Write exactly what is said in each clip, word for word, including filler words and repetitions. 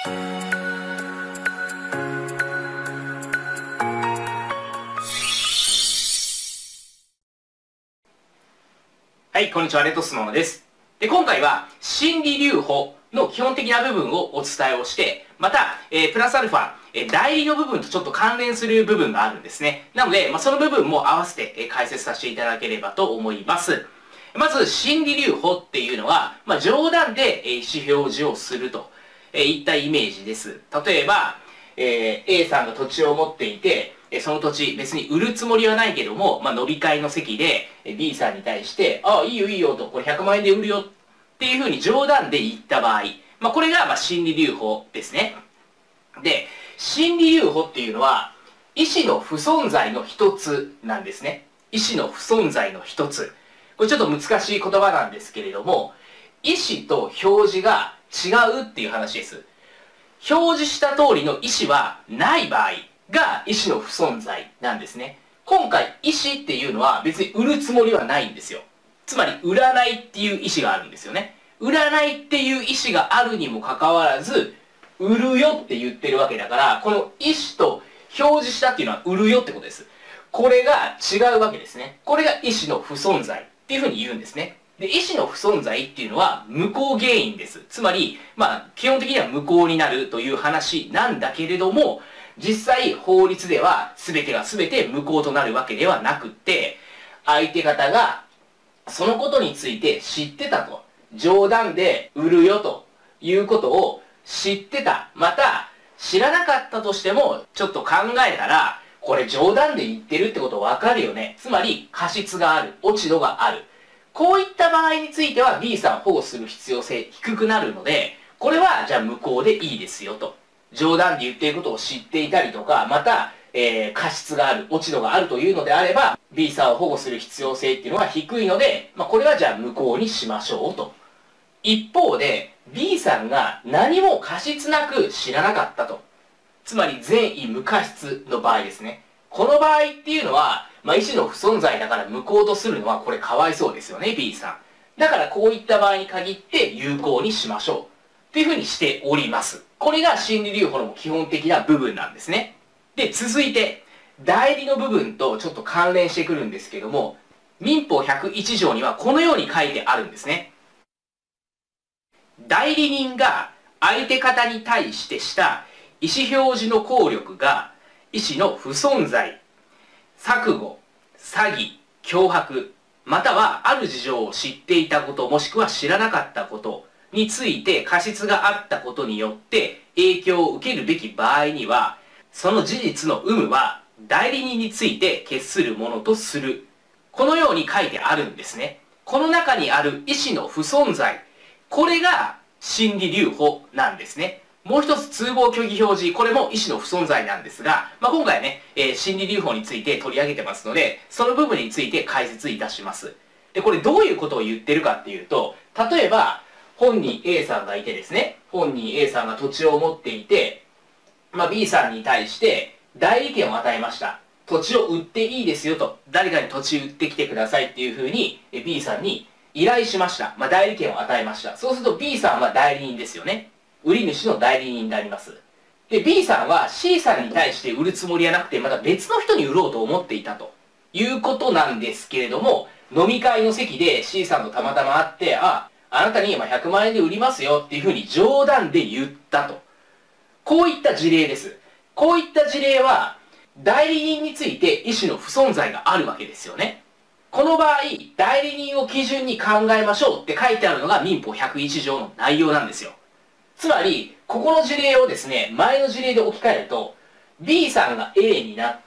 はい、こんにちは、レッドスノーです。で、今回は心理留保の基本的な部分をお伝えをして、また、えー、プラスアルファ、えー、代理の部分とちょっと関連する部分があるんですね。なので、まあ、その部分も合わせて、えー、解説させていただければと思います。まず、心理留保っていうのは、まあ、冗談で、えー、意思表示をすると、えー、いったイメージです。例えば、えー、A さんが土地を持っていて、その土地別に売るつもりはないけども、まあ、飲み会の席で B さんに対して、ああ、いいよいいよと、これひゃくまんえんで売るよっていうふうに冗談で言った場合、まあ、これがまあ心理留保ですね。で、心理留保っていうのは、意思の不存在の一つなんですね。意思の不存在の一つ。これちょっと難しい言葉なんですけれども、意思と表示が違うっていう話です。表示した通りの意思はない場合が意思の不存在なんですね。今回意思っていうのは別に売るつもりはないんですよ。つまり売らないっていう意思があるんですよね。売らないっていう意思があるにもかかわらず、売るよって言ってるわけだから、この意思と表示したっていうのは売るよってことです。これが違うわけですね。これが意思の不存在っていうふうに言うんですね。で、意思の不存在っていうのは無効原因です。つまり、まあ、基本的には無効になるという話なんだけれども、実際法律では全てが全て無効となるわけではなくって、相手方がそのことについて知ってたと。冗談で売るよということを知ってた。また、知らなかったとしても、ちょっと考えたら、これ冗談で言ってるってことわかるよね。つまり、過失がある。落ち度がある。こういった場合については B さんを保護する必要性低くなるので、これはじゃあ無効でいいですよと。冗談で言っていることを知っていたりとか、また、えー、過失がある、落ち度があるというのであれば、B さんを保護する必要性っていうのが低いので、まあ、これはじゃあ無効にしましょうと。一方で、B さんが何も過失なく知らなかったと。つまり善意無過失の場合ですね。この場合っていうのは、まあ、意思の不存在だから無効とするのはこれかわいそうですよね、B さん。だからこういった場合に限って有効にしましょう。っていうふうにしております。これが心理留保の基本的な部分なんですね。で、続いて、代理の部分とちょっと関連してくるんですけども、民法ひゃくいち条にはこのように書いてあるんですね。代理人が相手方に対してした意思表示の効力が意思の不存在、錯誤、詐欺、脅迫、またはある事情を知っていたこと、もしくは知らなかったことについて過失があったことによって影響を受けるべき場合には、その事実の有無は代理人について決するものとする。このように書いてあるんですね。この中にある意思の不存在、これが心理留保なんですね。もう一つ通報虚偽表示、これも意思の不存在なんですが、まあ、今回ね、えー、心理留保について取り上げてますので、その部分について解説いたします。で、これどういうことを言ってるかっていうと、例えば、本人 A さんがいてですね、本人 A さんが土地を持っていて、まあ、B さんに対して代理権を与えました。土地を売っていいですよと、誰かに土地売ってきてくださいっていうふうに B さんに依頼しました。まあ、代理権を与えました。そうすると B さんは代理人ですよね。売り主の代理人になります。で、B さんは C さんに対して売るつもりはなくて、また別の人に売ろうと思っていたということなんですけれども、飲み会の席で C さんとたまたま会って、あ、あなたに今ひゃくまんえんで売りますよっていうふうに冗談で言ったと。こういった事例です。こういった事例は、代理人について意思の不存在があるわけですよね。この場合、代理人を基準に考えましょうって書いてあるのが民法ひゃくいち条の内容なんですよ。つまり、ここの事例をですね、前の事例で置き換えると、B さんが A になって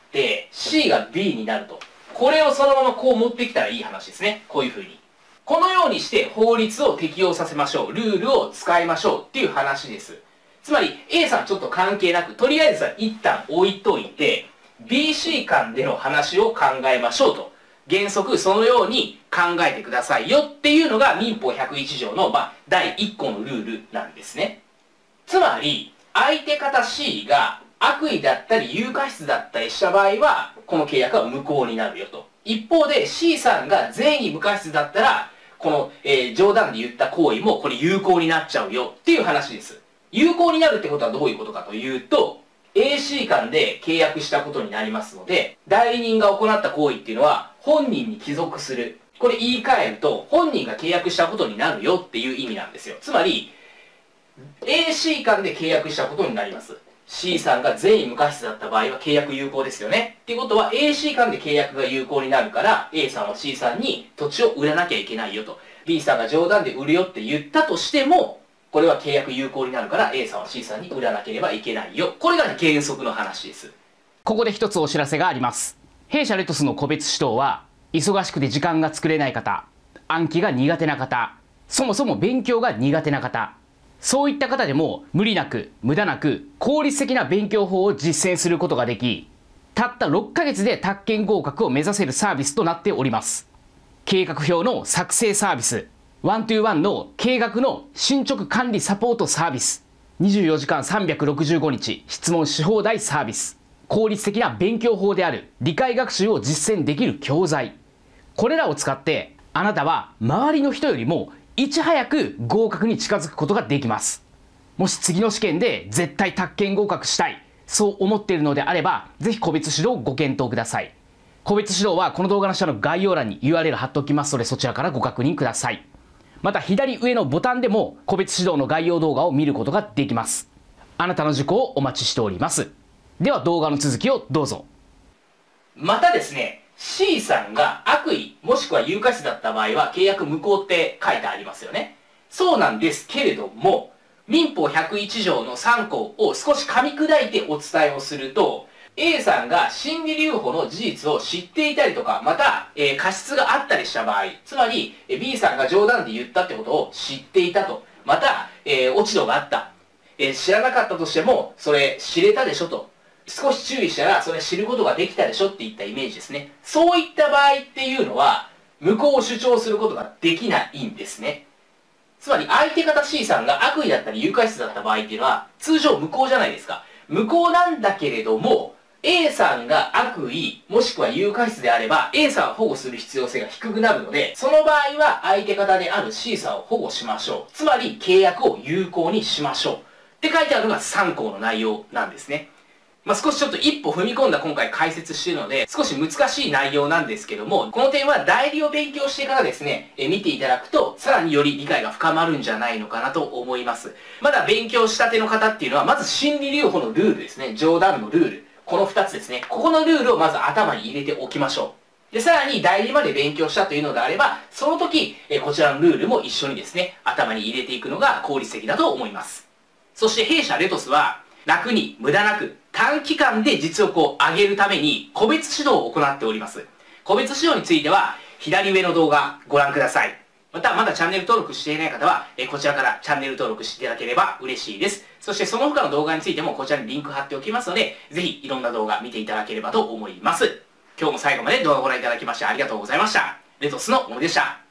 、C が B になると。これをそのままこう持ってきたらいい話ですね。こういう風に。このようにして法律を適用させましょう。ルールを使いましょうっていう話です。つまり、A さんちょっと関係なく、とりあえずは一旦置いといて、ビーシー 間での話を考えましょうと。原則そのように考えてくださいよっていうのが民法ひゃくいち条の、まあ、だいいっこのルールなんですね。つまり、相手方 C が悪意だったり有過失だったりした場合は、この契約は無効になるよと。一方で C さんが善意無過失だったら、この、えー、冗談で言った行為もこれ有効になっちゃうよっていう話です。 有効になるってことはどういうことかというと、エーシー 間で契約したことになりますので、代理人が行った行為っていうのは本人に帰属する。これ言い換えると、本人が契約したことになるよっていう意味なんですよ。つまり、エーシー 間で契約したことになります。C さんが全員無過失だった場合は契約有効ですよね。っていうことは エーシー 間で契約が有効になるから A さんは C さんに土地を売らなきゃいけないよと。B さんが冗談で売るよって言ったとしても、これは契約有効になるから A さんは C さんに売らなければいけないよ。これが原則の話です。 ここで一つお知らせがあります。弊社レトスの個別指導は、忙しくて時間が作れない方、暗記が苦手な方、そもそも勉強が苦手な方、そういった方でも無理なく無駄なく効率的な勉強法を実践することができ、たったろっかげつで宅建合格を目指せるサービスとなっております。計画表の作成サービス、ワントゥーワンの計画の進捗管理サポートサービス、にじゅうよじかんさんびゃくろくじゅうごにち質問し放題サービス、効率的な勉強法である理解学習を実践できる教材、これらを使ってあなたは周りの人よりもいち早く合格に近づくことができます。もし次の試験で絶対宅建合格したい、そう思っているのであれば、ぜひ個別指導をご検討ください。個別指導はこの動画の下の概要欄に ユーアールエル 貼っておきますので、そちらからご確認ください。また左上のボタンでも個別指導の概要動画を見ることができます。あなたの受講をお待ちしております。では動画の続きをどうぞ。 またですね、C さんが悪意もしくは有過失だった場合は契約無効って書いてありますよね。そうなんですけれども、民法ひゃくいち条のさん項を少し噛み砕いてお伝えをすると、A さんが心理留保の事実を知っていたりとか、また、えー、過失があったりした場合、つまり、えー、B さんが冗談で言ったってことを知っていたと、また、えー、落ち度があった、えー、知らなかったとしても、それ知れたでしょと。少し注意したらそれ知ることができたでしょっていったイメージですね。そういった場合っていうのは無効を主張することができないんですね。つまり相手方 C さんが悪意だったり有過失だった場合っていうのは通常無効じゃないですか。無効なんだけれども A さんが悪意もしくは有過失であれば A さんを保護する必要性が低くなるので、その場合は相手方である C さんを保護しましょう。つまり契約を有効にしましょうって書いてあるのがさん項の内容なんですね。まあ、少しちょっと一歩踏み込んだ今回解説しているので、少し難しい内容なんですけども、この点は代理を勉強してからですね、え見ていただくと、さらにより理解が深まるんじゃないのかなと思います。まだ勉強したての方っていうのは、まず心理留保のルールですね。冗談のルール。このふたつですね。ここのルールをまず頭に入れておきましょう。で、さらに代理まで勉強したというのであれば、その時、えこちらのルールも一緒にですね、頭に入れていくのが効率的だと思います。そして弊社レトスは、楽に無駄なく短期間で実力を上げるために個別指導を行っております。個別指導については左上の動画ご覧ください。またまだチャンネル登録していない方はえこちらからチャンネル登録していただければ嬉しいです。そしてその他の動画についてもこちらにリンク貼っておきますので、ぜひいろんな動画見ていただければと思います。今日も最後まで動画をご覧いただきましてありがとうございました。レトスのものでした。